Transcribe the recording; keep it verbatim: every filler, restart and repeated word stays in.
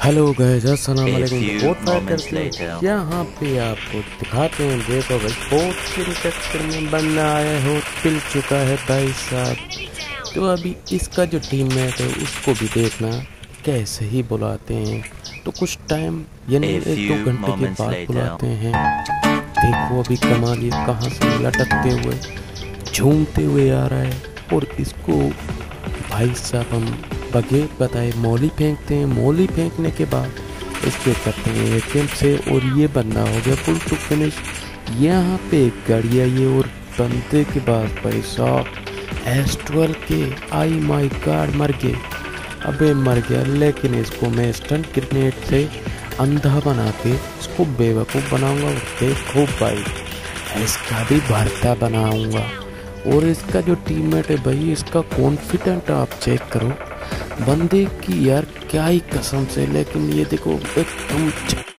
Hello guys, अस्सलाम A वालेकुम। few बहुत फायर moments करते later. हैं यहाँ पे आपको दिखाते हैं। देखो भाई, बहुत के चक्कर में बनना आया हो पिल चुका है भाई साहब। तो अभी इसका जो टीममेट है उसको भी देखना कैसे ही बुलाते हैं। तो कुछ टाइम यानी A एक दो few घंटे के moments बाद later. बुलाते हैं। देखो अभी कमाल, ये कहाँ से लटकते हुए झूमते हुए आ रहा है। और इसको भाई साहब हम बगैर बताए मौली फेंकते हैं। मौली फेंकने के बाद इसके करते हैं एटीएम से, और ये बंदा हो गया फुल टू फिनिश। यहाँ पे एक गाड़ी आई है और बंदे के बाद भाई साहब एस ट्वेल्व के आई माई गॉड मर गए। अबे मर गया, लेकिन इसको मैं स्टंट ग्रेनेड से अंधा बना के इसको बेवकूफ़ बनाऊंगा। और देखो भाई, इसका भी भरता बनाऊंगा। और इसका जो टीममेट है भाई, इसका कॉन्फिडेंट आप चेक करो बंदे की यार, क्या ही कसम से। लेकिन ये देखो एकदम